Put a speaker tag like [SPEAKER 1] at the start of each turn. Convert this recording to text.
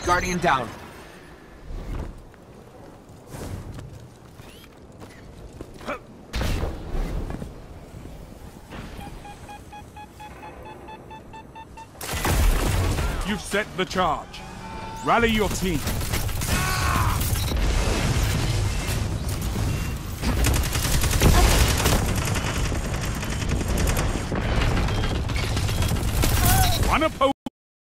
[SPEAKER 1] Guardian down.
[SPEAKER 2] You've set the charge. Rally your team. Unopposed.